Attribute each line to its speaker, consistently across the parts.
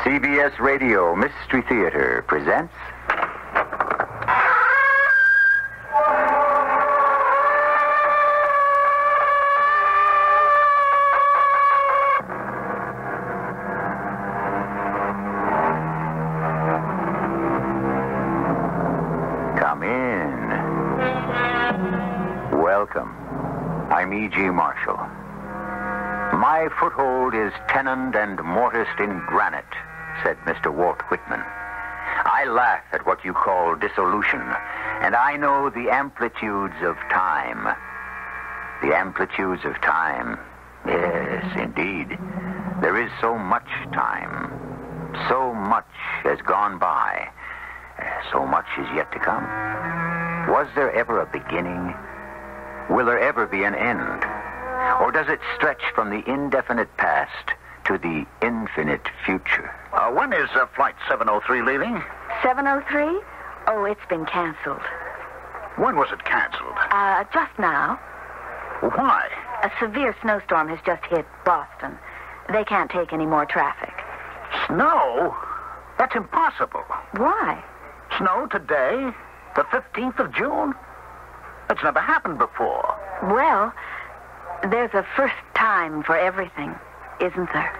Speaker 1: CBS Radio Mystery Theater presents... Come in. Welcome. I'm E.G. Marshall. My foothold is tenoned and mortised in granite, said Mr. Walt Whitman. I laugh at what you call dissolution, and I know the amplitudes of time. The amplitudes of time. Yes, indeed. There is so much time. So much has gone by. So much is yet to come. Was there ever a beginning? Will there ever be an end? Or does it stretch from the indefinite past to the infinite future?
Speaker 2: When is Flight 703 leaving?
Speaker 3: 703? Oh, it's been canceled.
Speaker 2: When was it canceled?
Speaker 3: Just now.
Speaker 2: Why?
Speaker 3: A severe snowstorm has just hit Boston. They can't take any more traffic.
Speaker 2: Snow? That's impossible.
Speaker 3: Why?
Speaker 2: Snow today? The 15th of June? That's never happened before.
Speaker 3: Well, there's a first time for everything, isn't there?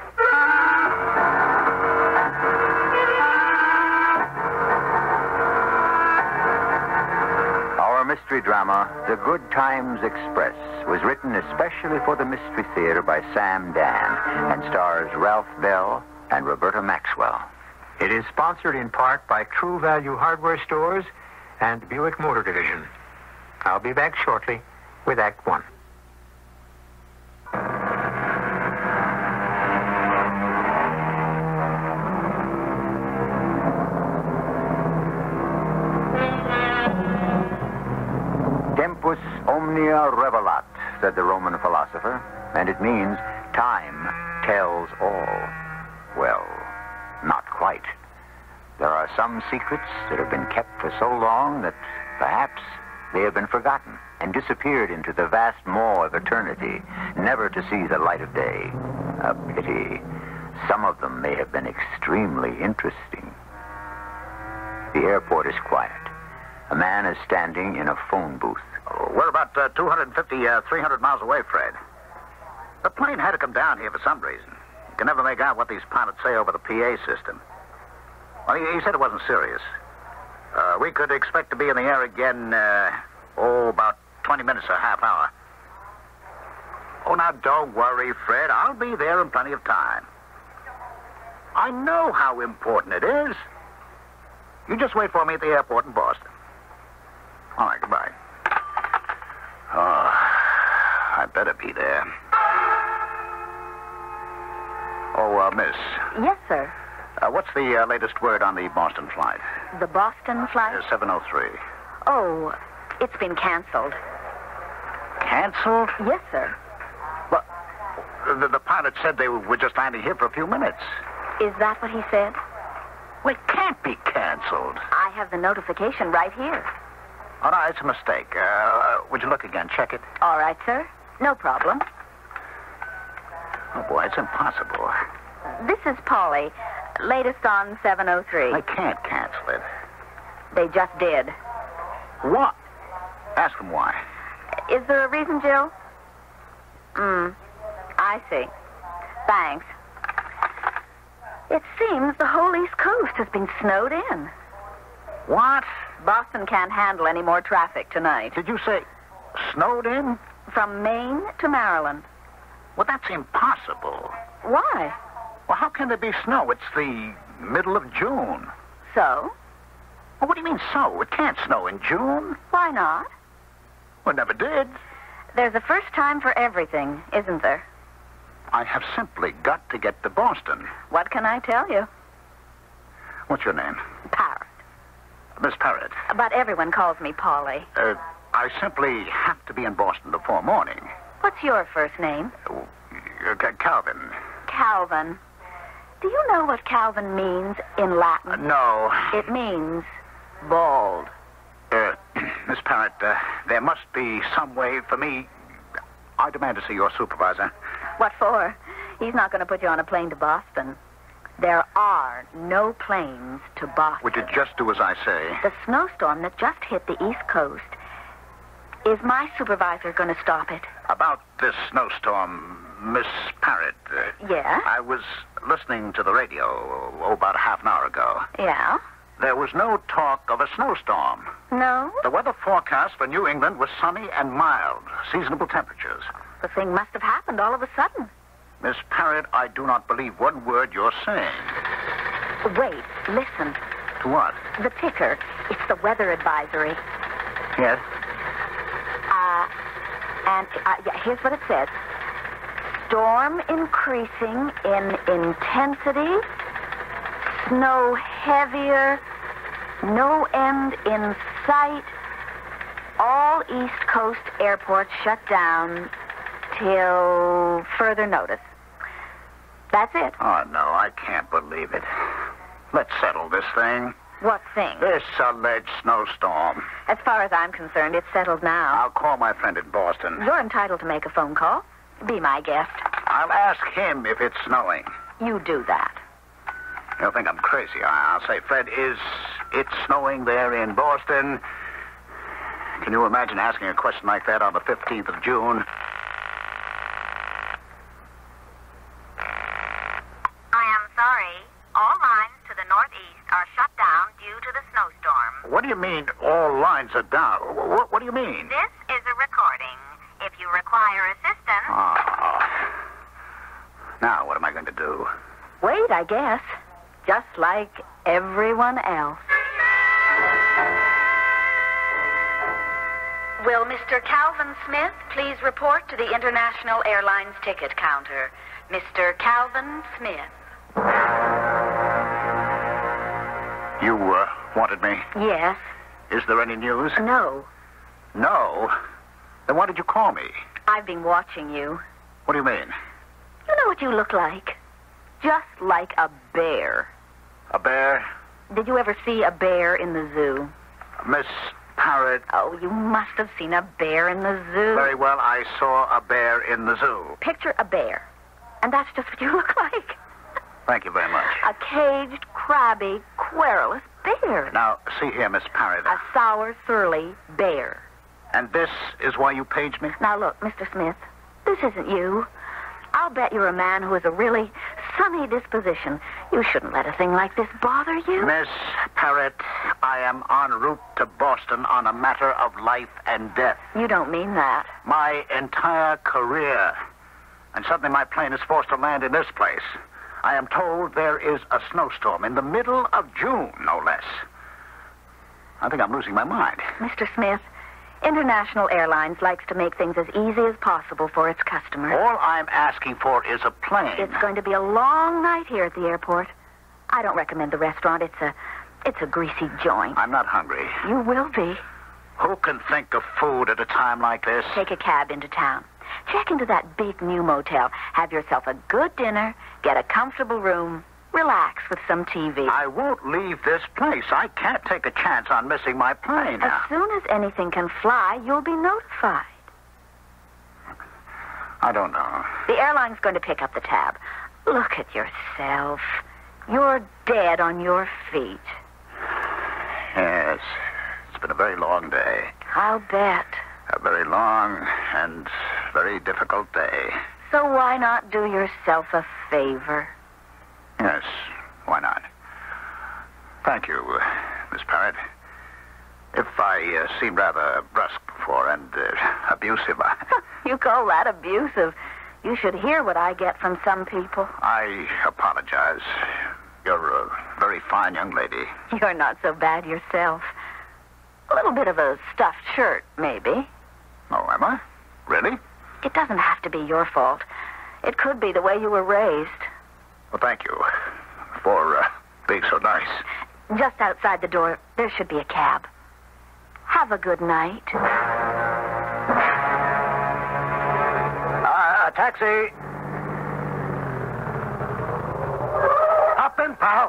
Speaker 1: Our mystery drama, The Good Times Express, was written especially for the Mystery Theater by Sam Dan and stars Ralph Bell and Roberta Maxwell. It is sponsored in part by True Value Hardware Stores and Buick Motor Division. I'll be back shortly with Act One. Tempus omnia revelat, said the Roman philosopher, and it means time tells all. Well, not quite. There are some secrets that have been kept for so long that perhaps they have been forgotten and disappeared into the vast maw of eternity, never to see the light of day. A pity. Some of them may have been extremely interesting. The airport is quiet. A man is standing in a phone booth.
Speaker 2: We're about 300 miles away, Fred. The plane had to come down here for some reason. You can never make out what these pilots say over the PA system. Well, he said it wasn't serious. We could expect to be in the air again, about 20 minutes or a half hour. Oh, now, don't worry, Fred. I'll be there in plenty of time. I know how important it is. You just wait for me at the airport in Boston. All right, goodbye. Oh, I better be there. Oh, miss.
Speaker 3: Yes, sir.
Speaker 2: What's the latest word on the Boston flight?
Speaker 3: The Boston flight?
Speaker 2: 703.
Speaker 3: Oh, it's been canceled.
Speaker 2: Canceled?
Speaker 3: Yes, sir.
Speaker 2: But the pilot said they were just landing here for a few minutes.
Speaker 3: Is that what he said?
Speaker 2: Well, it can't be canceled.
Speaker 3: I have the notification right here.
Speaker 2: Oh, no, it's a mistake. Would you look again? Check it.
Speaker 3: All right, sir. No problem.
Speaker 2: Oh, boy, it's impossible.
Speaker 3: This is Polly. Latest on 703.
Speaker 2: I can't cancel it.
Speaker 3: They just did.
Speaker 2: What? Ask them why.
Speaker 3: Is there a reason, Jill? I see. Thanks. It seems the whole East Coast has been snowed in.
Speaker 2: What?
Speaker 3: Boston can't handle any more traffic tonight.
Speaker 2: Did you say snowed in?
Speaker 3: From Maine to Maryland.
Speaker 2: Well, that's impossible.
Speaker 3: Why?
Speaker 2: Well, how can there be snow? It's the middle of June.
Speaker 3: So?
Speaker 2: Well, what do you mean, so? It can't snow in June.
Speaker 3: Why not?
Speaker 2: Well, it never did.
Speaker 3: There's a first time for everything, isn't there?
Speaker 2: I have simply got to get to Boston.
Speaker 3: What can I tell you?
Speaker 2: What's your name?
Speaker 3: Parrot.
Speaker 2: Miss Parrot.
Speaker 3: But everyone calls me Polly.
Speaker 2: I simply have to be in Boston before morning.
Speaker 3: What's your first name?
Speaker 2: Calvin.
Speaker 3: Calvin. Do you know what Calvin means in Latin?
Speaker 2: No.
Speaker 3: It means bald.
Speaker 2: Miss Parrot, there must be some way for me. I demand to see your supervisor.
Speaker 3: What for? He's not going to put you on a plane to Boston. There are no planes to Boston.
Speaker 2: Would you just do as I say?
Speaker 3: The snowstorm that just hit the East Coast, is my supervisor going to stop it?
Speaker 2: About this snowstorm, Miss Parrott.
Speaker 3: Yeah?
Speaker 2: I was listening to the radio about half an hour ago.
Speaker 3: Yeah?
Speaker 2: There was no talk of a snowstorm.
Speaker 3: No?
Speaker 2: The weather forecast for New England was sunny and mild, seasonable temperatures.
Speaker 3: The thing must have happened all of a sudden.
Speaker 2: Miss Parrott, I do not believe one word you're saying.
Speaker 3: Wait, listen.
Speaker 2: To what?
Speaker 3: The ticker. It's the weather advisory.
Speaker 2: Yes?
Speaker 3: Here's what it says. Storm increasing in intensity. Snow heavier. No end in sight. All East Coast airports shut down till further notice. That's it.
Speaker 2: Oh, no, I can't believe it. Let's settle this thing.
Speaker 3: What thing?
Speaker 2: This alleged snowstorm.
Speaker 3: As far as I'm concerned, it's settled now.
Speaker 2: I'll call my friend in Boston.
Speaker 3: You're entitled to make a phone call. Be my guest.
Speaker 2: I'll ask him if it's snowing.
Speaker 3: You do that.
Speaker 2: You'll think I'm crazy. I'll say, Fred, is it snowing there in Boston? Can you imagine asking a question like that on the 15th of June?
Speaker 4: I am sorry. All lines to the northeast are shut down due to the snowstorm.
Speaker 2: What do you mean all lines are down? What do you mean?
Speaker 4: This is a recording. If you require assistance...
Speaker 2: Oh. Now, what am I going to do?
Speaker 3: Wait, I guess. Just like everyone else. Will Mr. Calvin Smith please report to the International Airlines ticket counter? Mr. Calvin Smith.
Speaker 2: You, wanted me?
Speaker 3: Yes.
Speaker 2: Is there any news?
Speaker 3: No.
Speaker 2: No? Then why did you call me?
Speaker 3: I've been watching you.
Speaker 2: What do you mean?
Speaker 3: You know what you look like? Just like a bear.
Speaker 2: A bear?
Speaker 3: Did you ever see a bear in the zoo?
Speaker 2: Miss Parrott.
Speaker 3: Oh, you must have seen a bear in the zoo.
Speaker 2: Very well, I saw a bear in the zoo.
Speaker 3: Picture a bear. And that's just what you look like.
Speaker 2: Thank you very much.
Speaker 3: A caged, crabby, querulous bear.
Speaker 2: Now, see here, Miss Parrott.
Speaker 3: A sour, surly bear.
Speaker 2: And this is why you paged me?
Speaker 3: Now, look, Mr. Smith, this isn't you. I'll bet you're a man who has a really sunny disposition. You shouldn't let a thing like this bother you.
Speaker 2: Miss Parrott, I am en route to Boston on a matter of life and death.
Speaker 3: You don't mean that.
Speaker 2: My entire career. And suddenly my plane is forced to land in this place. I am told there is a snowstorm in the middle of June, no less. I think I'm losing my mind.
Speaker 3: Mr. Smith, International Airlines likes to make things as easy as possible for its customers.
Speaker 2: All I'm asking for is a plane.
Speaker 3: It's going to be a long night here at the airport. I don't recommend the restaurant. It's a greasy joint.
Speaker 2: I'm not hungry.
Speaker 3: You will be.
Speaker 2: Who can think of food at a time like this?
Speaker 3: Take a cab into town. Check into that big new motel. Have yourself a good dinner. Get a comfortable room. Relax with some TV.
Speaker 2: I won't leave this place. I can't take a chance on missing my plane
Speaker 3: As
Speaker 2: now.
Speaker 3: soon as anything can fly, you'll be notified.
Speaker 2: I don't know.
Speaker 3: The airline's going to pick up the tab. Look at yourself. You're dead on your feet.
Speaker 2: Yes. It's been a very long day.
Speaker 3: I'll bet.
Speaker 2: A very long and very difficult day.
Speaker 3: So why not do yourself a favor?
Speaker 2: Yes, why not? Thank you, Miss Parrott. If I seemed rather brusque before and abusive,
Speaker 3: You call that abusive? You should hear what I get from some people.
Speaker 2: I apologize. You're a very fine young lady.
Speaker 3: You're not so bad yourself. A little bit of a stuffed shirt, maybe.
Speaker 2: Oh, am I? Really?
Speaker 3: It doesn't have to be your fault. It could be the way you were raised.
Speaker 2: Well, thank you for being so nice.
Speaker 3: Just outside the door, there should be a cab. Have a good night.
Speaker 2: Taxi.
Speaker 5: Hop in, pal.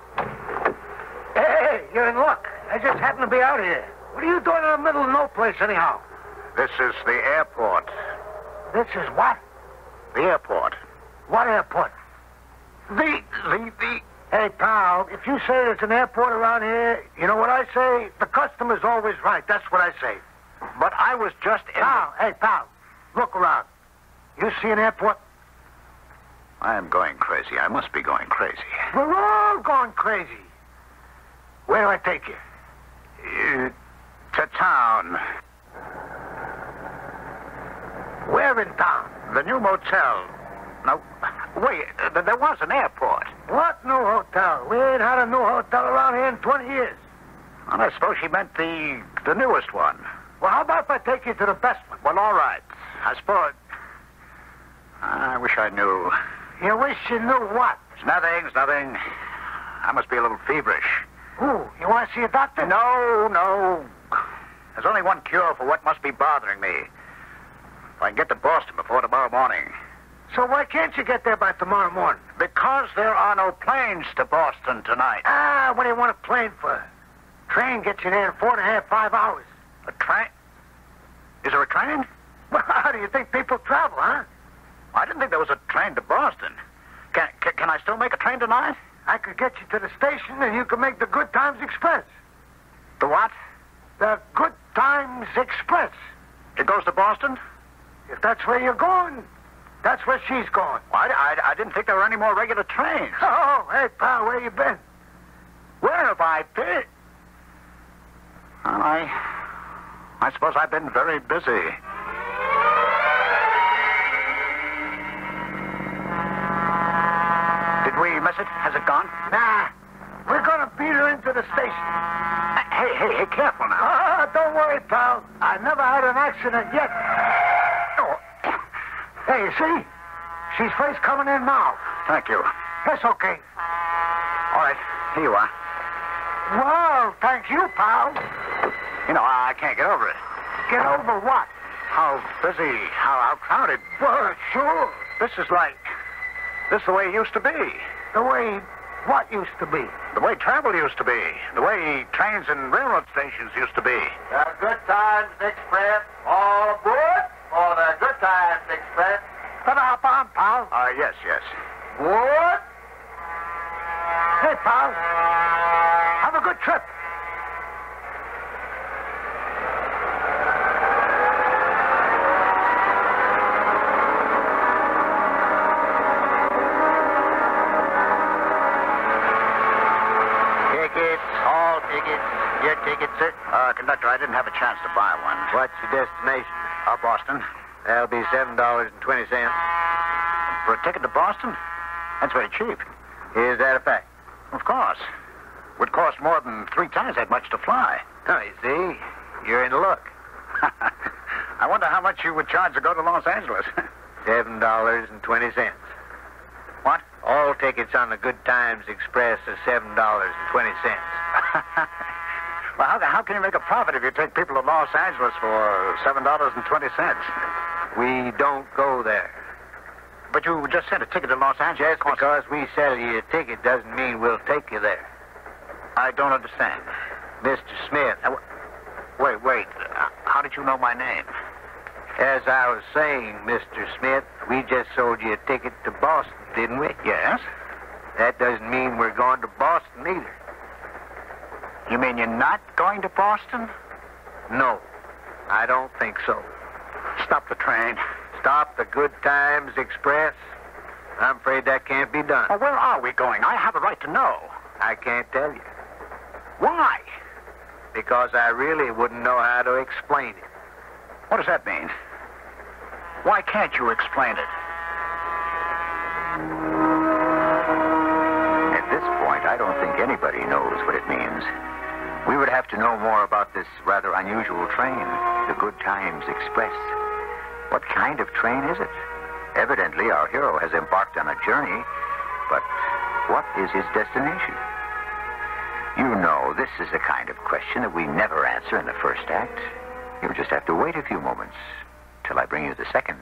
Speaker 5: Hey, you're in luck. I just happen to be out here. What are you doing in the middle of no place, anyhow?
Speaker 2: This is the airport.
Speaker 5: This is what?
Speaker 2: The airport.
Speaker 5: What airport? Hey, pal, if you say there's an airport around here, you know what I say? The customer's always right. That's what I say.
Speaker 2: But I was just in...
Speaker 5: Hey, pal, look around. You see an airport?
Speaker 2: I am going crazy. I must be going crazy.
Speaker 5: We're all going crazy. Where do I take you?
Speaker 2: To town.
Speaker 5: Where in town?
Speaker 2: The new motel. No, wait, there was an airport.
Speaker 5: What new hotel? We ain't had a new hotel around here in 20 years.
Speaker 2: Well, I suppose she meant the newest one.
Speaker 5: Well, how about if I take you to the best one?
Speaker 2: Well, all right. I suppose... I wish I knew.
Speaker 5: You wish you knew what?
Speaker 2: It's nothing. I must be a little feverish.
Speaker 5: Ooh, you want to see a doctor?
Speaker 2: No. There's only one cure for what must be bothering me. If I can get to Boston before tomorrow morning.
Speaker 5: So why can't you get there by tomorrow morning?
Speaker 2: Because there are no planes to Boston tonight.
Speaker 5: What do you want a plane for? Train gets you there in 4.5, 5 hours.
Speaker 2: A train? Is there a train?
Speaker 5: Well, how do you think people travel, huh?
Speaker 2: I didn't think there was a train to Boston. Can I still make a train tonight?
Speaker 5: I could get you to the station and you could make the Good Times Express.
Speaker 2: The what?
Speaker 5: The Good Times Express.
Speaker 2: It goes to Boston?
Speaker 5: If that's where you're going, that's where she's going.
Speaker 2: Well, I didn't think there were any more regular trains.
Speaker 5: Oh, hey, pal, where you been?
Speaker 2: Where have I been? Well, I suppose I've been very busy. Did we miss it? Has it gone?
Speaker 5: Nah. We're gonna beat her into the station.
Speaker 2: Hey, careful now.
Speaker 5: Don't worry, pal. I never had an accident yet.
Speaker 2: Oh.
Speaker 5: Hey, you see? She's first coming in now.
Speaker 2: Thank you.
Speaker 5: That's okay.
Speaker 2: All right, here you are.
Speaker 5: Well, thank you, pal.
Speaker 2: You know, I can't get over it.
Speaker 5: Get over what?
Speaker 2: How busy, how crowded.
Speaker 5: Well, sure.
Speaker 2: This is the way it used to be.
Speaker 5: The way what used to be?
Speaker 2: The way travel used to be. The way trains and railroad stations used to be.
Speaker 6: The Good Times Express, all aboard for the Good Times Express.
Speaker 5: Better hop on, pal.
Speaker 2: Yes.
Speaker 6: What?
Speaker 5: Hey, pal. Have a good trip.
Speaker 6: All tickets. Your ticket, sir?
Speaker 2: Conductor, I didn't have a chance to buy one.
Speaker 6: What's your destination?
Speaker 2: Boston.
Speaker 6: That'll be $7.20.
Speaker 2: For a ticket to Boston? That's very cheap.
Speaker 6: Is that a fact?
Speaker 2: Of course. Would cost more than 3 times that much to fly.
Speaker 6: Oh, you see, you're in luck.
Speaker 2: I wonder how much you would charge to go to Los Angeles.
Speaker 6: $7.20.
Speaker 2: What?
Speaker 6: All tickets on the Good Times Express are $7.20.
Speaker 2: Well, how can you make a profit if you take people to Los Angeles for $7.20?
Speaker 6: We don't go there.
Speaker 2: But you just sent a ticket to Los Angeles.
Speaker 6: Just because we sell you a ticket doesn't mean we'll take you there.
Speaker 2: I don't understand.
Speaker 6: Mr. Smith.
Speaker 2: Wait. How did you know my name?
Speaker 6: As I was saying, Mr. Smith, we just sold you a ticket to Boston, didn't we?
Speaker 2: Yes.
Speaker 6: That doesn't mean we're going to Boston either.
Speaker 2: You mean you're not going to Boston?
Speaker 6: No, I don't think so.
Speaker 2: Stop the train.
Speaker 6: Stop the Good Times Express? I'm afraid that can't be done.
Speaker 2: Well, where are we going? I have a right to know.
Speaker 6: I can't tell you.
Speaker 2: Why?
Speaker 6: Because I really wouldn't know how to explain it.
Speaker 2: What does that mean? Why can't you explain it?
Speaker 1: At this point, I don't think anybody knows what it means. We would have to know more about this rather unusual train, the Good Times Express. What kind of train is it? Evidently, our hero has embarked on a journey, but what is his destination? You know, this is the kind of question that we never answer in the first act. You'll just have to wait a few moments till I bring you the second.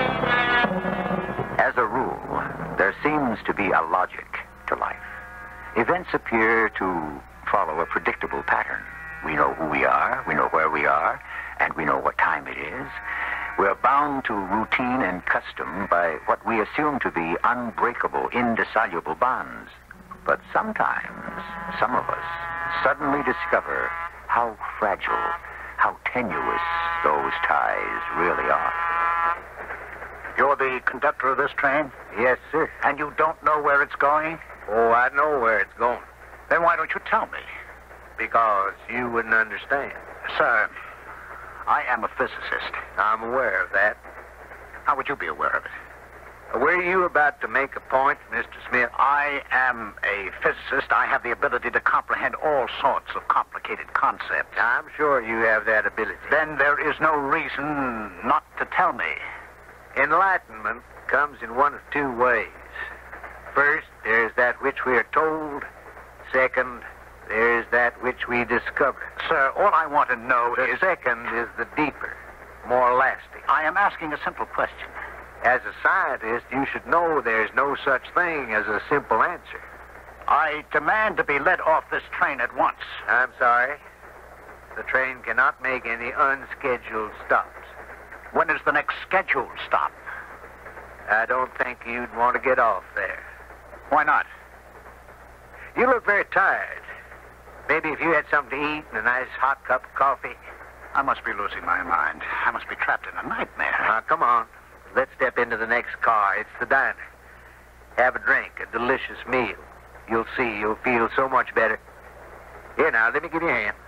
Speaker 1: As a rule, there seems to be a logic to life. Events appear to follow a predictable pattern. We know who we are, we know where we are, and we know what time it is. We're bound to routine and custom by what we assume to be unbreakable, indissoluble bonds. But sometimes, some of us suddenly discover how fragile, how tenuous those ties really are.
Speaker 2: You're the conductor of this train?
Speaker 6: Yes, sir.
Speaker 2: And you don't know where it's going?
Speaker 6: Oh, I know where it's going.
Speaker 2: Then why don't you tell me?
Speaker 6: Because you wouldn't understand.
Speaker 2: Sir, I am a physicist.
Speaker 6: I'm aware of that.
Speaker 2: How would you be aware of it?
Speaker 6: Were you about to make a point, Mr. Smith?
Speaker 2: I am a physicist. I have the ability to comprehend all sorts of complicated concepts.
Speaker 6: I'm sure you have that ability.
Speaker 2: Then there is no reason not to tell me.
Speaker 6: Enlightenment comes in one of two ways. First, there's that which we are told. Second, there's that which we discover.
Speaker 2: Sir, all I want to know
Speaker 6: The
Speaker 2: is...
Speaker 6: second is the deeper, more lasting.
Speaker 2: I am asking a simple question.
Speaker 6: As a scientist, you should know there's no such thing as a simple answer.
Speaker 2: I demand to be let off this train at once.
Speaker 6: I'm sorry. The train cannot make any unscheduled stops.
Speaker 2: When is the next scheduled stop?
Speaker 6: I don't think you'd want to get off there.
Speaker 2: Why not?
Speaker 6: You look very tired. Maybe if you had something to eat and a nice hot cup of coffee.
Speaker 2: I must be losing my mind. I must be trapped in a nightmare.
Speaker 6: Now, come on. Let's step into the next car. It's the diner. Have a drink, a delicious meal. You'll see, you'll feel so much better. Here now, let me give you a hand.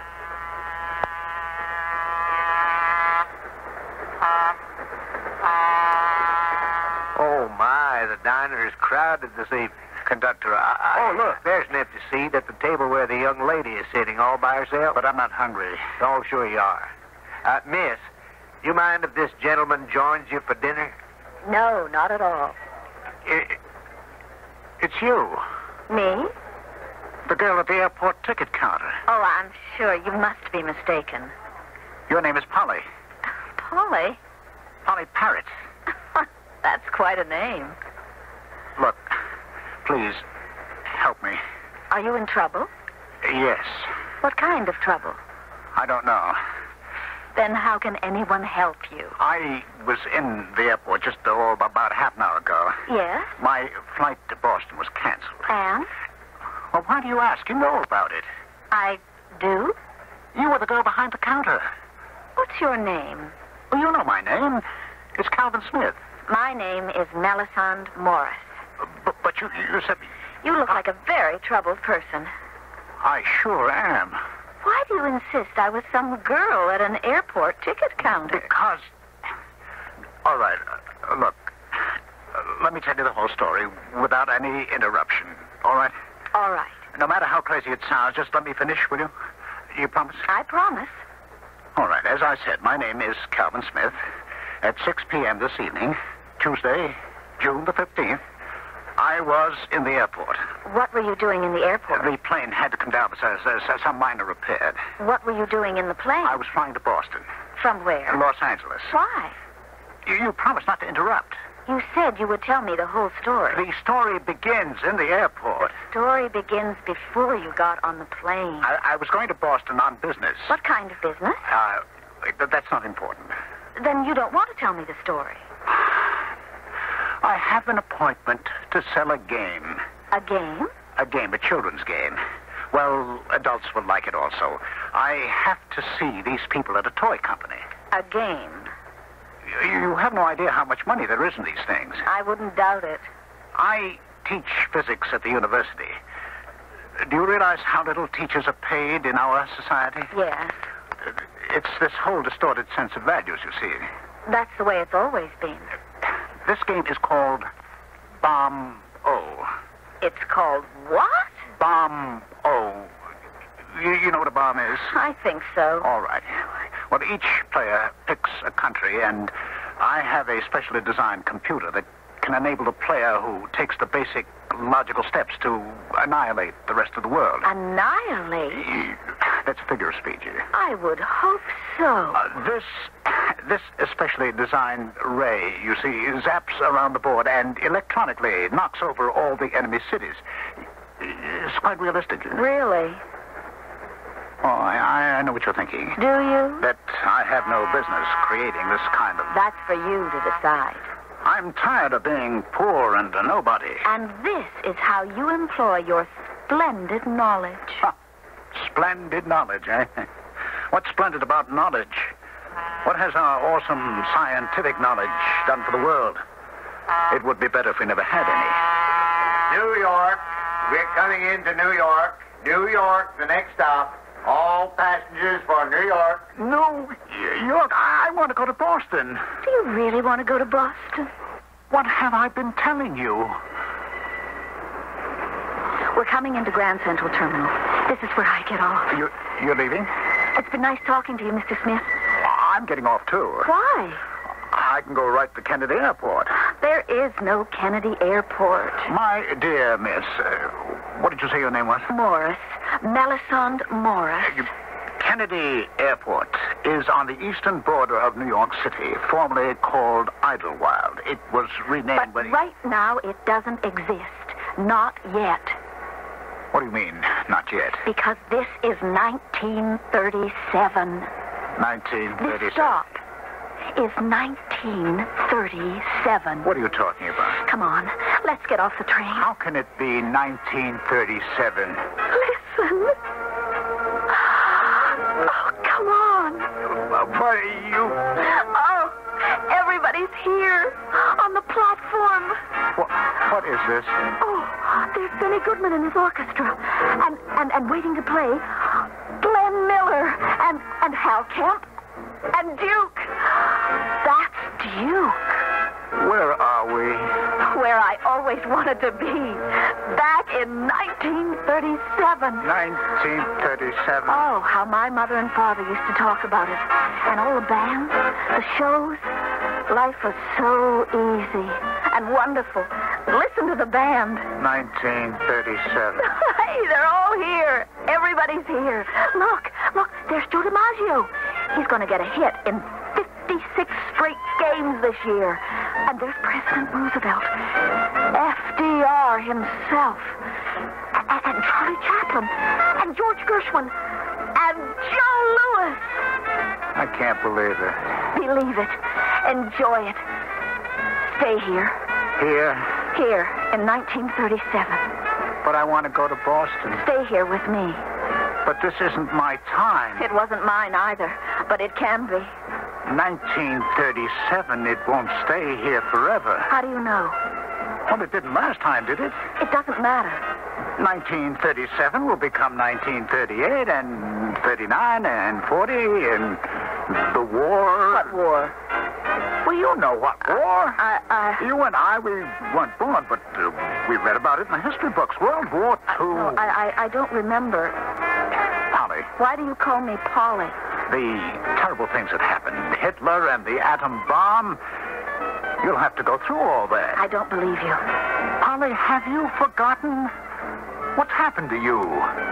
Speaker 6: Oh, my, the diner is crowded this evening.
Speaker 2: Conductor,
Speaker 6: Oh, look, there's an empty seat at the table where the young lady is sitting all by herself.
Speaker 2: But I'm not hungry.
Speaker 6: Oh, sure you are. Miss, you mind if this gentleman joins you for dinner?
Speaker 3: No, not at all.
Speaker 2: It's you,
Speaker 3: Me?
Speaker 2: the girl at the airport ticket counter.
Speaker 3: Oh, I'm sure you must be mistaken.
Speaker 2: Your name is Polly.
Speaker 3: Polly?
Speaker 2: Polly Parrott.
Speaker 3: That's quite a name.
Speaker 2: Look, please, help me.
Speaker 3: Are you in trouble?
Speaker 2: Yes.
Speaker 3: What kind of trouble?
Speaker 2: I don't know.
Speaker 3: Then how can anyone help you?
Speaker 2: I was in the airport just about half an hour ago.
Speaker 3: Yes?
Speaker 2: My flight to Boston was canceled.
Speaker 3: And?
Speaker 2: Well, why do you ask? You know about it.
Speaker 3: I do?
Speaker 2: You were the girl behind the counter.
Speaker 3: What's your name?
Speaker 2: Well, you know my name. It's Calvin Smith.
Speaker 3: My name is Melisande Morris.
Speaker 2: But you said...
Speaker 3: You look like a very troubled person.
Speaker 2: I sure am.
Speaker 3: Why do you insist I was some girl at an airport ticket counter?
Speaker 2: Because... All right, look. Let me tell you the whole story without any interruption. All right?
Speaker 3: All right.
Speaker 2: No matter how crazy it sounds, just let me finish, will you? You promise?
Speaker 3: I promise.
Speaker 2: All right, as I said, my name is Calvin Smith. At 6 p.m. this evening, Tuesday, June the 15th, I was in the airport.
Speaker 3: What were you doing in the airport?
Speaker 2: The plane had to come down for some minor repair.
Speaker 3: What were you doing in the plane?
Speaker 2: I was flying to Boston,
Speaker 3: From where?
Speaker 2: Los Angeles.
Speaker 3: Why?
Speaker 2: You promised not to interrupt.
Speaker 3: You said you would tell me the whole story.
Speaker 2: The story begins in the airport.
Speaker 3: Story begins before you got on the plane.
Speaker 2: I was going to Boston on business.
Speaker 3: What kind of business?
Speaker 2: That's not important.
Speaker 3: Then you don't want to tell me the story.
Speaker 2: I have an appointment to sell a game.
Speaker 3: A game?
Speaker 2: A game, a children's game. Well, adults will like it also. I have to see these people at a toy company.
Speaker 3: A game.
Speaker 2: You have no idea how much money there is in these things.
Speaker 3: I wouldn't doubt it.
Speaker 2: I teach physics at the university. Do you realize how little teachers are paid in our society?
Speaker 3: Yes.
Speaker 2: It's this whole distorted sense of values, you see.
Speaker 3: That's the way it's always been.
Speaker 2: This game is called Bomb-O.
Speaker 3: It's called what?
Speaker 2: Bomb-O. You know what a bomb is?
Speaker 3: I think so.
Speaker 2: All right. Well, each player picks a country, and I have a specially designed computer that can enable the player who takes the basic logical steps to annihilate the rest of the world.
Speaker 3: Annihilate?
Speaker 2: That's a figure of speech.
Speaker 3: I would hope so.
Speaker 2: This especially designed ray, you see, zaps around the board and electronically knocks over all the enemy cities. It's quite realistic.
Speaker 3: Really?
Speaker 2: Oh, I know what you're thinking.
Speaker 3: Do you?
Speaker 2: That I have no business creating this kind of...
Speaker 3: That's for you to decide.
Speaker 2: I'm tired of being poor and a nobody.
Speaker 3: And this is how you employ your splendid knowledge.
Speaker 2: Huh. Splendid knowledge, eh? What's splendid about knowledge? What has our awesome scientific knowledge done for the world? It would be better if we never had any.
Speaker 6: New York. We're coming into New York. New York, the next stop. All passengers for New York.
Speaker 2: No, York, I want to go to Boston.
Speaker 3: Do you really want to go to Boston?
Speaker 2: What have I been telling you?
Speaker 3: We're coming into Grand Central Terminal. This is where I get off.
Speaker 2: You're leaving?
Speaker 3: It's been nice talking to you, Mr. Smith.
Speaker 2: I'm getting off, too.
Speaker 3: Why?
Speaker 2: I can go right to Kennedy Airport.
Speaker 3: There is no Kennedy Airport.
Speaker 2: My dear miss, what did you say your name was?
Speaker 3: Morris. Melisande Morris.
Speaker 2: Kennedy Airport is on the eastern border of New York City, formerly called Idlewild. It was renamed...
Speaker 3: But right now it doesn't exist. Not yet.
Speaker 2: What do you mean, not yet?
Speaker 3: Because this is 1937.
Speaker 2: 1937.
Speaker 3: This stop is 1937.
Speaker 2: What are you talking about?
Speaker 3: Come on, let's get off the train.
Speaker 2: How can it be 1937?
Speaker 3: Listen. Oh, come on.
Speaker 2: But you...
Speaker 3: Oh, everybody's here on the platform.
Speaker 2: What is this?
Speaker 3: Oh, there's Benny Goodman and his orchestra. And waiting to play, Glenn Miller and Hal Kemp and Duke. That's Duke.
Speaker 2: Where are we?
Speaker 3: Where I always wanted to be. Back in 1937.
Speaker 2: 1937.
Speaker 3: Oh, how my mother and father used to talk about it. And all the bands, the shows. Life was so easy and wonderful. Listen to the band.
Speaker 2: 1937.
Speaker 3: Hey, they're all here. Everybody's here. Look, there's Joe DiMaggio. He's going to get a hit in 56 straight games this year. And there's President Roosevelt, FDR himself, and Charlie Chaplin, and George Gershwin, and Joe Louis.
Speaker 2: I can't believe it.
Speaker 3: Believe it. Enjoy it. Stay here.
Speaker 2: Here?
Speaker 3: Here, in 1937.
Speaker 2: But I want to go to Boston.
Speaker 3: Stay here with me.
Speaker 2: But this isn't my time.
Speaker 3: It wasn't mine either, but it can be.
Speaker 2: 1937, it won't stay here forever.
Speaker 3: How do you know?
Speaker 2: Well, it didn't last time, did it?
Speaker 3: It doesn't matter.
Speaker 2: 1937 will become 1938 and 39 and 40 and the war.
Speaker 3: What war?
Speaker 2: Well, you know what war. You and I, we weren't born, but we read about it in the history books. World War II.
Speaker 3: No, I don't remember.
Speaker 2: Polly.
Speaker 3: Why do you call me Polly?
Speaker 2: The terrible things that happened. Hitler and the atom bomb. You'll have to go through all that.
Speaker 3: I don't believe you.
Speaker 2: Polly, have you forgotten? What's happened to you?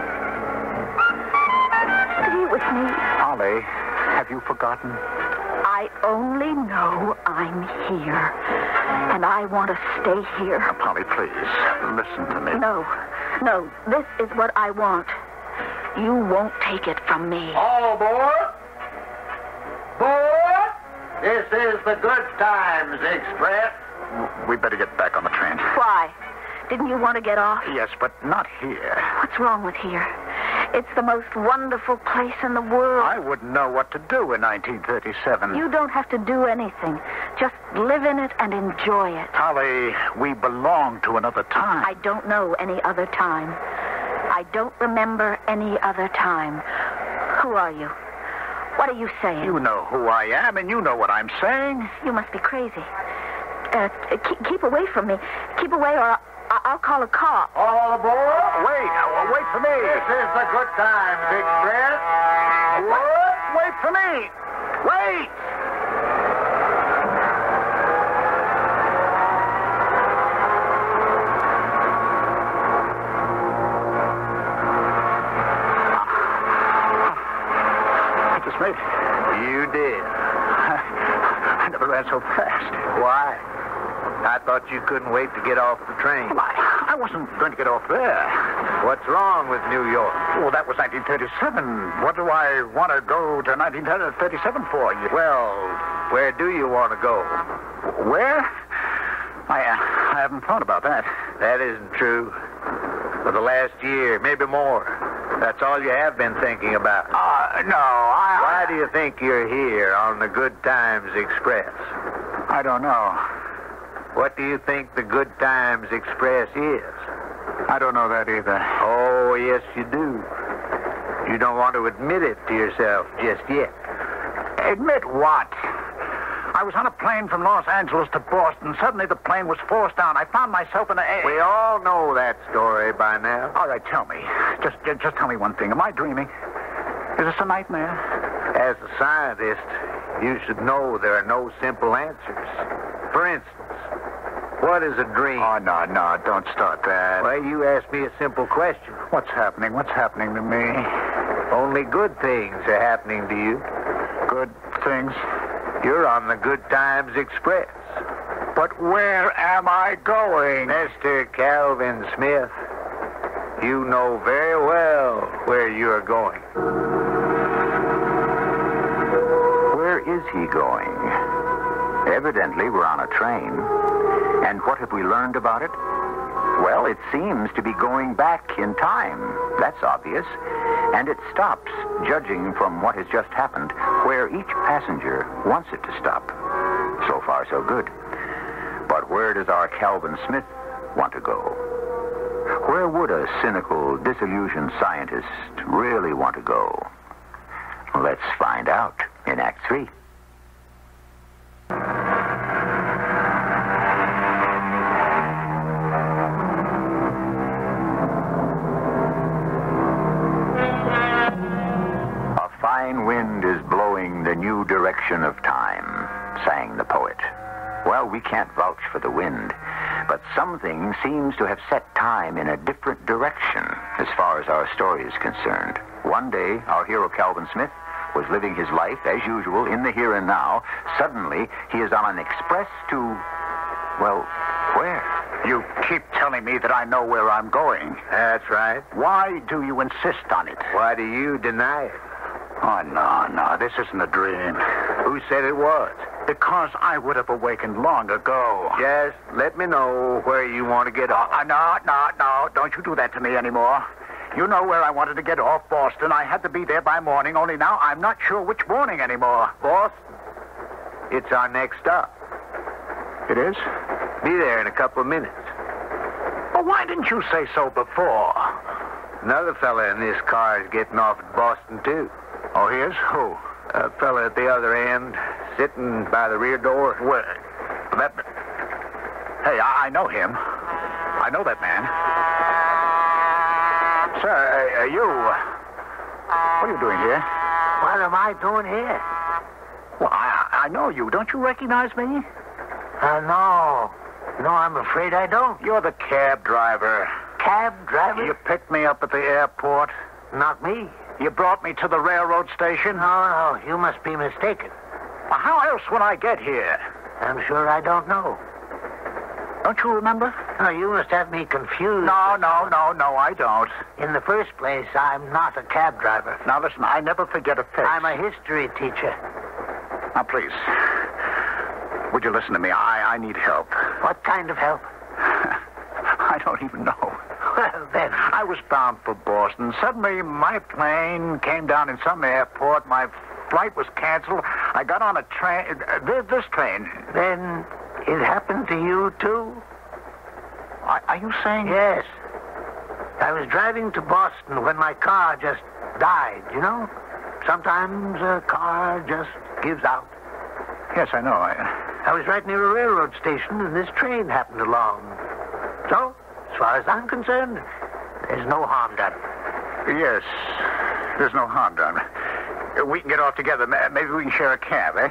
Speaker 3: Stay with me.
Speaker 2: Polly, have you forgotten?
Speaker 3: I only know I'm here. And I want to stay here.
Speaker 2: Now, Polly, please, listen to me.
Speaker 3: No, this is what I want. You won't take it from me.
Speaker 6: All aboard! Board! This is the Good Times Express.
Speaker 2: We better get back on the train.
Speaker 3: Why? Didn't you want to get off?
Speaker 2: Yes, but not here.
Speaker 3: What's wrong with here? It's the most wonderful place in the world.
Speaker 2: I wouldn't know what to do in 1937.
Speaker 3: You don't have to do anything. Just live in it and enjoy it.
Speaker 2: Polly, we belong to another time.
Speaker 3: I don't know any other time. I don't remember any other time. Who are you? What are you saying?
Speaker 2: You know who I am, and you know what I'm saying.
Speaker 3: You must be crazy. Keep away from me. Keep away, or I'll call a cop.
Speaker 6: All aboard!
Speaker 2: Wait for me.
Speaker 6: This is the Good Times Express.
Speaker 2: Wait for me. Wait! I just made it.
Speaker 6: You did.
Speaker 2: I never ran so fast.
Speaker 6: Why? I thought you couldn't wait to get off the train.
Speaker 2: I wasn't going to get off there.
Speaker 6: What's wrong with New York?
Speaker 2: Well, that was 1937. What do I want to go to 1937 for?
Speaker 6: Well, where do you want to go?
Speaker 2: Where? I haven't thought about that.
Speaker 6: That isn't true. For the last year, maybe more. That's all you have been thinking about.
Speaker 2: No,
Speaker 6: Why do you think you're here on the Good Times Express?
Speaker 2: I don't know.
Speaker 6: What do you think the Good Times Express is?
Speaker 2: I don't know that either.
Speaker 6: Oh, yes, you do. You don't want to admit it to yourself just yet.
Speaker 2: Admit what? I was on a plane from Los Angeles to Boston. Suddenly the plane was forced down. I found myself in a...
Speaker 6: We all know that story by now.
Speaker 2: All right, tell me. Just tell me one thing. Am I dreaming? Is this a nightmare?
Speaker 6: As a scientist, you should know there are no simple answers. For instance, what is a dream?
Speaker 2: Oh, no, don't start that.
Speaker 6: Well, you asked me a simple question.
Speaker 2: What's happening? What's happening to me?
Speaker 6: Only good things are happening to you.
Speaker 2: Good things?
Speaker 6: You're on the Good Times Express.
Speaker 2: But where am I going?
Speaker 6: Mr. Calvin Smith, you know very well where you're going.
Speaker 1: Where is he going? Evidently, we're on a train. And what have we learned about it? Well, it seems to be going back in time. That's obvious. And it stops, judging from what has just happened, where each passenger wants it to stop. So far, so good. But where does our Calvin Smith want to go? Where would a cynical, disillusioned scientist really want to go? Let's find out in Act 3. Wind is blowing the new direction of time, sang the poet. Well, we can't vouch for the wind, but something seems to have set time in a different direction as far as our story is concerned. One day, our hero Calvin Smith was living his life as usual in the here and now. Suddenly, he is on an express to, well, where?
Speaker 2: You keep telling me that I know where I'm going.
Speaker 6: That's right.
Speaker 2: Why do you insist on it?
Speaker 6: Why do you deny it?
Speaker 2: Oh, no, this isn't a dream.
Speaker 6: Who said it was?
Speaker 2: Because I would have awakened long ago.
Speaker 6: Just let me know where you want to get off.
Speaker 2: No, don't you do that to me anymore. You know where I wanted to get off, Boston. I had to be there by morning, only now I'm not sure which morning anymore.
Speaker 6: Boston? It's our next stop.
Speaker 2: It is?
Speaker 6: Be there in a couple of minutes.
Speaker 2: Well, why didn't you say so before?
Speaker 6: Another fella in this car is getting off at Boston, too.
Speaker 2: Oh, he is? Who?
Speaker 6: A fella at the other end, sitting by the rear door.
Speaker 2: Where? Hey, I know him. I know that man. Sir, you... What are you doing here?
Speaker 5: What am I doing here?
Speaker 2: Well, I know you. Don't you recognize me?
Speaker 5: No. No, I'm afraid I don't.
Speaker 2: You're the cab driver.
Speaker 5: Cab driver?
Speaker 2: You picked me up at the airport.
Speaker 5: Not me.
Speaker 2: You brought me to the railroad station?
Speaker 5: No, you must be mistaken.
Speaker 2: Well, how else would I get here?
Speaker 5: I'm sure I don't know.
Speaker 2: Don't you remember?
Speaker 5: No, you must have me confused.
Speaker 2: No, I don't.
Speaker 5: In the first place, I'm not a cab driver.
Speaker 2: Now, listen, I never forget a face.
Speaker 5: I'm a history teacher.
Speaker 2: Now, please, would you listen to me? I need help.
Speaker 5: What kind of help?
Speaker 2: I don't even know.
Speaker 5: Well, then.
Speaker 2: I was bound for Boston. Suddenly, my plane came down in some airport. My flight was canceled. I got on a train, this train.
Speaker 5: Then it happened to you, too?
Speaker 2: Are you saying?
Speaker 5: Yes. I was driving to Boston when my car just died, you know? Sometimes a car just gives out.
Speaker 2: Yes, I know.
Speaker 5: I was right near a railroad station, and this train happened along. So, as far as I'm concerned, there's no harm done.
Speaker 2: Yes, there's no harm done. We can get off together. Maybe we can share a cab, eh?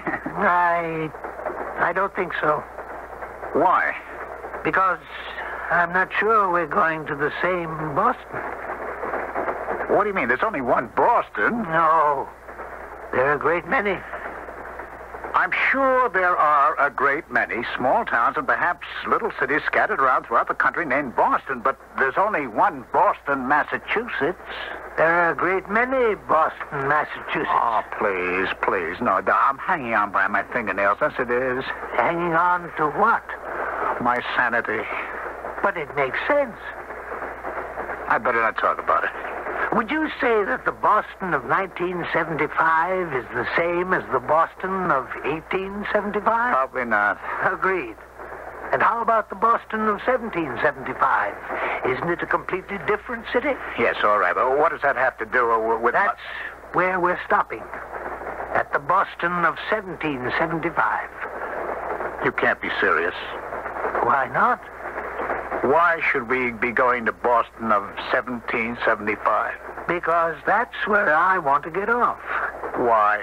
Speaker 5: I don't think so.
Speaker 2: Why?
Speaker 5: Because I'm not sure we're going to the same Boston.
Speaker 2: What do you mean? There's only one Boston.
Speaker 5: No, there are a great many.
Speaker 2: I'm sure there are a great many small towns and perhaps little cities scattered around throughout the country named Boston, but there's only one Boston, Massachusetts.
Speaker 5: There are a great many Boston, Massachusetts.
Speaker 2: Oh, please, please. No, I'm hanging on by my fingernails, as it is.
Speaker 5: Hanging on to what?
Speaker 2: My sanity.
Speaker 5: But it makes sense.
Speaker 2: I'd better not talk about it.
Speaker 5: Would you say that the Boston of 1975 is the same as the Boston of 1875?
Speaker 2: Probably not.
Speaker 5: Agreed. And how about the Boston of 1775? Isn't it a completely different city?
Speaker 2: Yes, all right. But what does that have to do with...
Speaker 5: That's where we're stopping. At the Boston of 1775.
Speaker 2: You can't be serious.
Speaker 5: Why not?
Speaker 2: Why should we be going to Boston of 1775?
Speaker 5: Because that's where I want to get off.
Speaker 2: Why?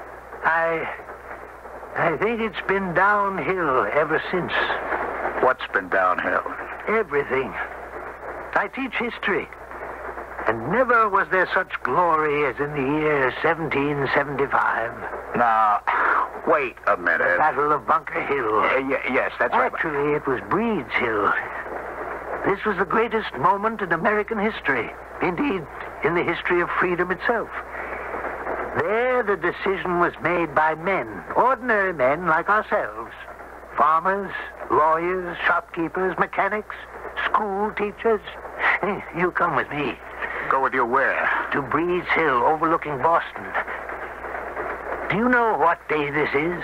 Speaker 5: I think it's been downhill ever since.
Speaker 2: What's been downhill?
Speaker 5: Everything. I teach history. And never was there such glory as in the year 1775.
Speaker 2: Now, wait a minute.
Speaker 5: Battle of Bunker Hill.
Speaker 2: Yes, that's right.
Speaker 5: Actually, it was Breed's Hill. This was the greatest moment in American history. Indeed, in the history of freedom itself. There, the decision was made by men, ordinary men like ourselves. Farmers, lawyers, shopkeepers, mechanics, school teachers. Hey, you come with me.
Speaker 2: Go with you where?
Speaker 5: To Breed's Hill, overlooking Boston. Do you know what day this is?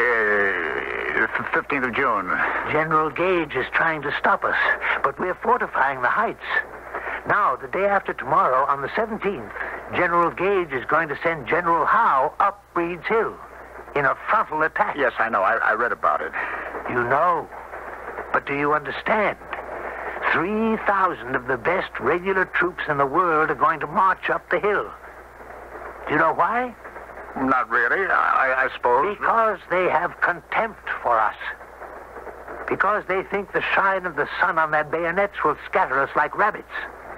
Speaker 2: 15th of June.
Speaker 5: General Gage is trying to stop us, but we're fortifying the heights. Now, the day after tomorrow, on the 17th, General Gage is going to send General Howe up Breed's Hill in a frontal attack.
Speaker 2: Yes, I know. I read about it.
Speaker 5: You know. But do you understand? 3,000 of the best regular troops in the world are going to march up the hill. Do you know why?
Speaker 2: Not really, I suppose.
Speaker 5: Because they have contempt for us. Because they think the shine of the sun on their bayonets will scatter us like rabbits.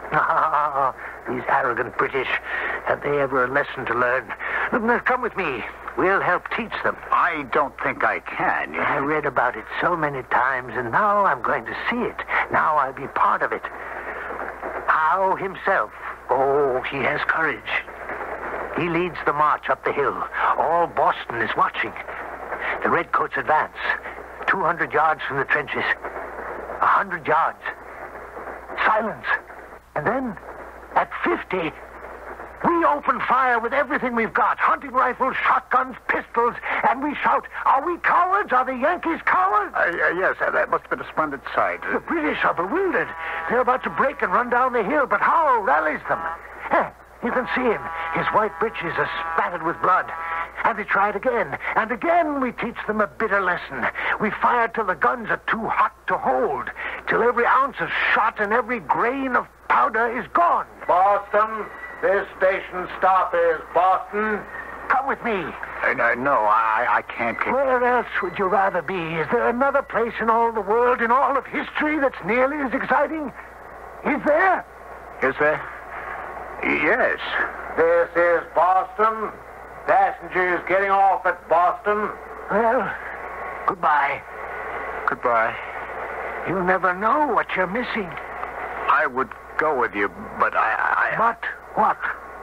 Speaker 5: These arrogant British. Have they ever a lesson to learn? Come with me. We'll help teach them.
Speaker 2: I don't think I can.
Speaker 5: I read about it so many times, and now I'm going to see it. Now I'll be part of it. Howe himself. Oh, he has courage. He leads the march up the hill. All Boston is watching. The redcoats advance. 200 yards from the trenches. 100 yards. Silence. And then, at 50, we open fire with everything we've got. Hunting rifles, shotguns, pistols, and we shout, "Are we cowards? Are the Yankees cowards?"
Speaker 2: Yes, that must have been a splendid sight.
Speaker 5: The British are bewildered. They're about to break and run down the hill, but Howe rallies them. You can see him. His white breeches are spattered with blood. And they try it again. And again we teach them a bitter lesson. We fire till the guns are too hot to hold. Till every ounce of shot and every grain of powder is gone.
Speaker 6: Boston, this station stop is Boston.
Speaker 5: Come with me.
Speaker 2: No, I can't.
Speaker 5: Where else would you rather be? Is there another place in all the world, in all of history, that's nearly as exciting? Is there?
Speaker 2: Is there? Yes.
Speaker 6: This is Boston. Passengers getting off at Boston.
Speaker 5: Well, goodbye.
Speaker 2: Goodbye.
Speaker 5: You'll never know what you're missing.
Speaker 2: I would go with you, but
Speaker 5: But what?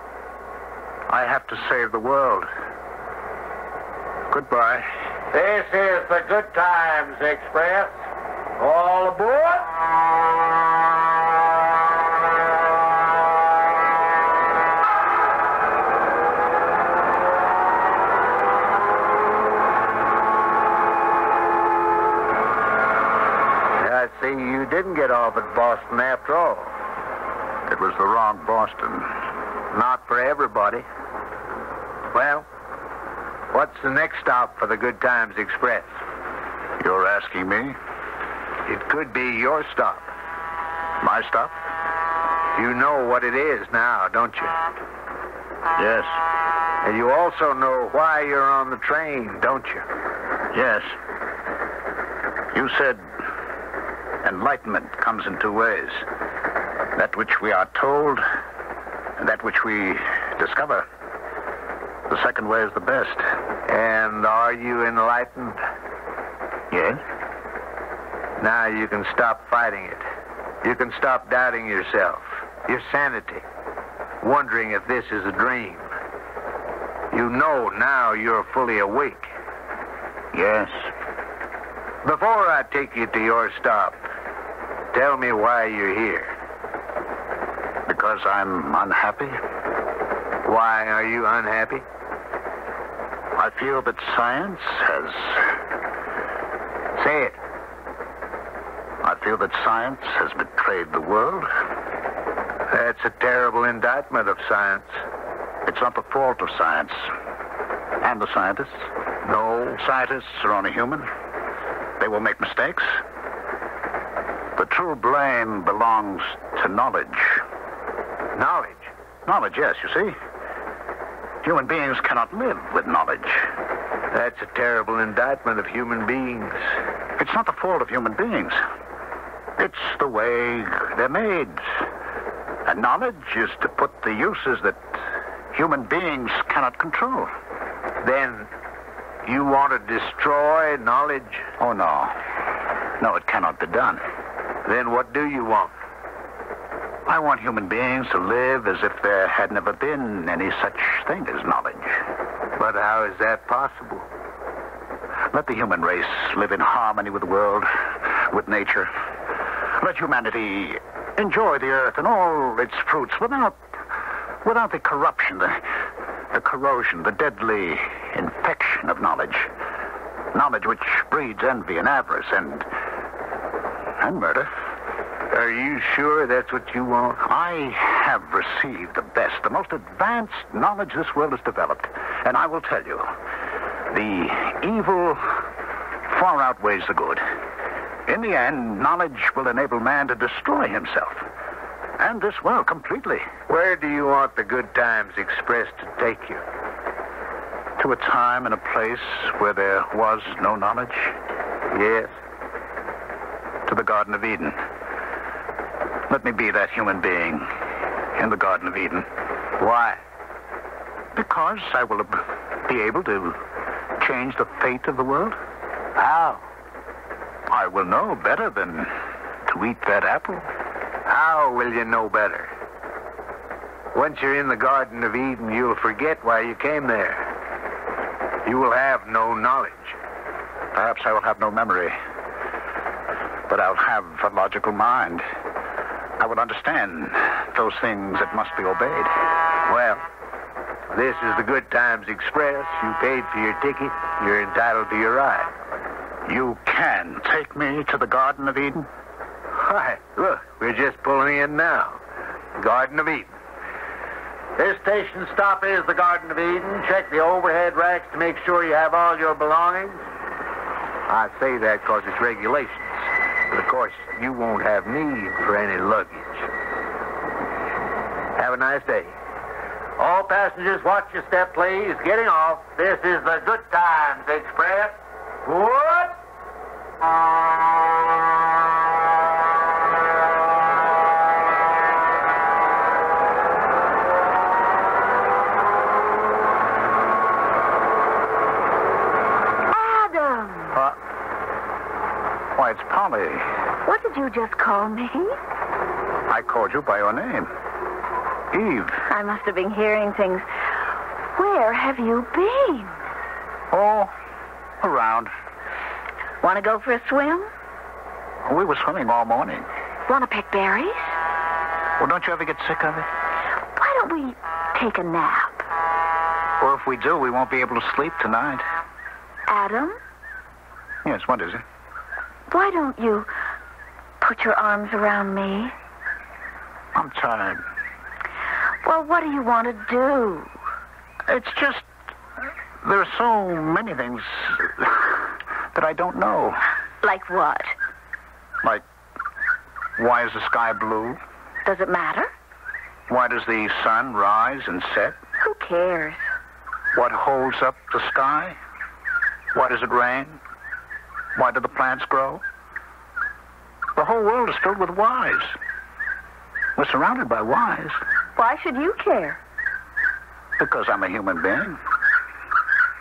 Speaker 2: I have to save the world. Goodbye.
Speaker 6: This is the Good Times Express. All aboard.
Speaker 2: See, you didn't get off at Boston after all. It was the wrong Boston.
Speaker 6: Not for everybody. Well, what's the next stop for the Good Times Express?
Speaker 2: You're asking me?
Speaker 6: It could be your stop.
Speaker 2: My stop?
Speaker 6: You know what it is now, don't you?
Speaker 2: Yes.
Speaker 6: And you also know why you're on the train, don't you?
Speaker 2: Yes. You said enlightenment comes in two ways. That which we are told, and that which we discover. The second way is the best.
Speaker 6: And are you enlightened?
Speaker 2: Yes?
Speaker 6: Now you can stop fighting it. You can stop doubting yourself, your sanity, wondering if this is a dream. You know now you're fully awake.
Speaker 2: Yes.
Speaker 6: Before I take you to your stop, tell me why you're here.
Speaker 2: Because I'm unhappy.
Speaker 6: Why are you unhappy?
Speaker 2: I feel that science has...
Speaker 6: Say it.
Speaker 2: I feel that science has betrayed the world.
Speaker 6: That's a terrible indictment of science.
Speaker 2: It's not the fault of science. And the scientists. No, scientists are only human. They will make mistakes. The true blame belongs to knowledge.
Speaker 6: Knowledge?
Speaker 2: Knowledge, yes, you see. Human beings cannot live with knowledge.
Speaker 6: That's a terrible indictment of human beings.
Speaker 2: It's not the fault of human beings. It's the way they're made. And knowledge is to put the uses that human beings cannot control.
Speaker 6: Then you want to destroy knowledge?
Speaker 2: Oh, no. No, it cannot be done.
Speaker 6: Then what do you want?
Speaker 2: I want human beings to live as if there had never been any such thing as knowledge.
Speaker 6: But how is that possible?
Speaker 2: Let the human race live in harmony with the world, with nature. Let humanity enjoy the earth and all its fruits without the corruption, the corrosion, the deadly infection of knowledge. Knowledge which breeds envy and avarice and murder.
Speaker 6: Are you sure that's what you want?
Speaker 2: I have received the best, the most advanced knowledge this world has developed. And I will tell you, the evil far outweighs the good. In the end, knowledge will enable man to destroy himself. And this world completely.
Speaker 6: Where do you want the Good Times Express to take you?
Speaker 2: To a time and a place where there was no knowledge?
Speaker 6: Yes.
Speaker 2: To the Garden of Eden. Let me be that human being in the Garden of Eden.
Speaker 6: Why?
Speaker 2: Because I will be able to change the fate of the world.
Speaker 6: How?
Speaker 2: I will know better than to eat that apple.
Speaker 6: How will you know better? Once you're in the Garden of Eden, you'll forget why you came there. You will have no knowledge.
Speaker 2: Perhaps I will have no memory. But I'll have a logical mind. I will understand those things that must be obeyed.
Speaker 6: Well, this is the Good Times Express. You paid for your ticket. You're entitled to your ride.
Speaker 2: You can take me to the Garden of Eden?
Speaker 6: Why, look, we're just pulling in now. Garden of Eden. This station stop is the Garden of Eden. Check the overhead racks to make sure you have all your belongings. I say that because it's regulations. But, of course, you won't have need for any luggage. Have a nice day. All passengers, watch your step, please. Getting off. This is the Good Times Express. What?
Speaker 3: Adam!
Speaker 2: Why, it's Polly.
Speaker 3: What did you just call me?
Speaker 2: I called you by your name. Eve.
Speaker 3: I must have been hearing things. Where have you been?
Speaker 2: Oh, around.
Speaker 3: Want to go for a swim?
Speaker 2: We were swimming all morning.
Speaker 3: Want to pick berries?
Speaker 2: Well, don't you ever get sick of it?
Speaker 3: Why don't we take a nap?
Speaker 2: Or if we do, we won't be able to sleep tonight.
Speaker 3: Adam,
Speaker 2: Yes, what is it?
Speaker 3: why don't you put your arms around me?
Speaker 2: I'm tired.
Speaker 3: Well, what do you want to do?
Speaker 2: It's just... there are so many things that I don't know.
Speaker 3: Like what?
Speaker 2: Like, why is the sky blue?
Speaker 3: Does it matter?
Speaker 2: Why does the sun rise and set?
Speaker 3: Who cares?
Speaker 2: What holds up the sky? Why does it rain? Why do the plants grow? The whole world is filled with whys. We're surrounded by whys
Speaker 3: Why should you care?
Speaker 2: because I'm a human being.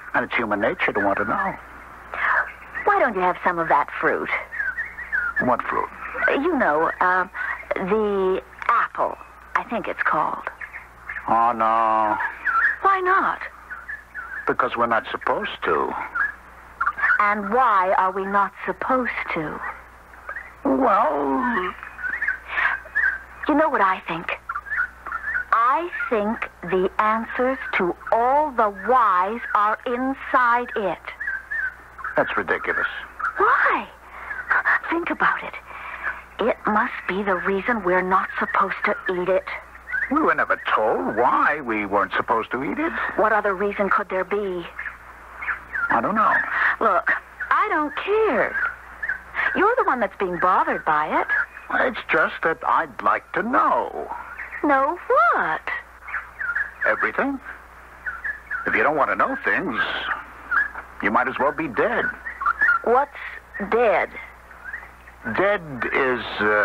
Speaker 2: And it's human nature to want to know.
Speaker 3: Why don't you have some of that fruit?
Speaker 2: What fruit?
Speaker 3: You know, the apple, I think it's called.
Speaker 2: Oh, no.
Speaker 3: Why not?
Speaker 2: Because we're not supposed to.
Speaker 3: And why are we not supposed to?
Speaker 2: Well...
Speaker 3: You know what I think? I think the answers to all the whys are inside it.
Speaker 2: That's ridiculous.
Speaker 3: Why? Think about it. It must be the reason we're not supposed to eat it.
Speaker 2: We were never told why we weren't supposed to eat it.
Speaker 3: What other reason could there be?
Speaker 2: I don't know.
Speaker 3: Look, I don't care. You're the one that's being bothered by it.
Speaker 2: It's just that I'd like to know.
Speaker 3: Know what?
Speaker 2: Everything. If you don't want to know things, you might as well be dead.
Speaker 3: What's dead?
Speaker 2: Dead is,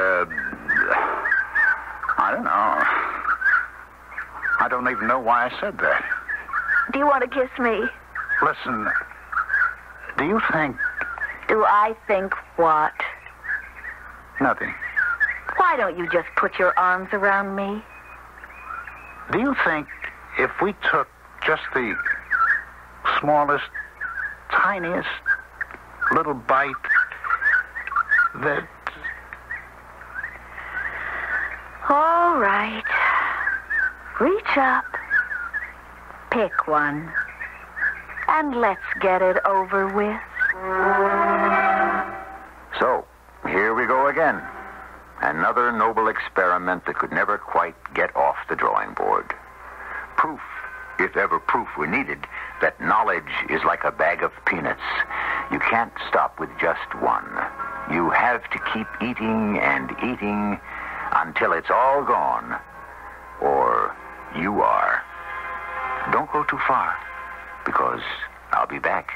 Speaker 2: I don't know. I don't even know why I said that.
Speaker 3: Do you want to kiss me?
Speaker 2: Listen, do you think...
Speaker 3: Do I think what?
Speaker 2: Nothing.
Speaker 3: Why don't you just put your arms around me?
Speaker 2: Do you think if we took just the smallest, tiniest little bite that...
Speaker 3: All right. Reach up. Pick one. And let's get it over with.
Speaker 1: So, here we go again. Another noble experiment that could never quite get off the drawing board. Proof, if ever proof were needed, that knowledge is like a bag of peanuts. You can't stop with just one. You have to keep eating and eating until it's all gone. Or you are. Don't go too far, because I'll be back.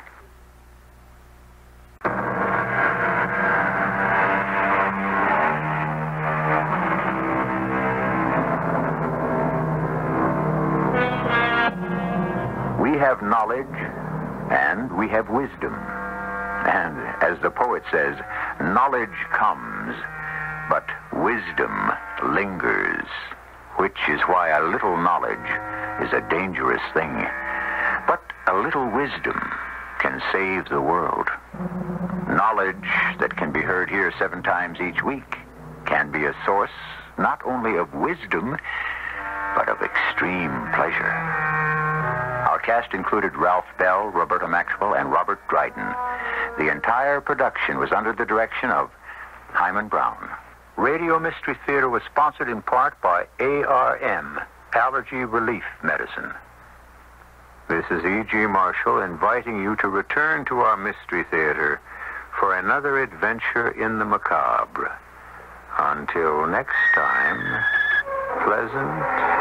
Speaker 1: We have knowledge, and we have wisdom. And as the poet says, knowledge comes, but wisdom lingers, which is why a little knowledge is a dangerous thing. But a little wisdom can save the world. Knowledge that can be heard here 7 times each week can be a source not only of wisdom, but of extreme pleasure. Our cast included Ralph Bell, Roberta Maxwell, and Robert Dryden. The entire production was under the direction of Hyman Brown. Radio Mystery Theater was sponsored in part by ARM, Allergy Relief Medicine. This is E.G. Marshall inviting you to return to our Mystery Theater for another adventure in the macabre. Until next time, pleasant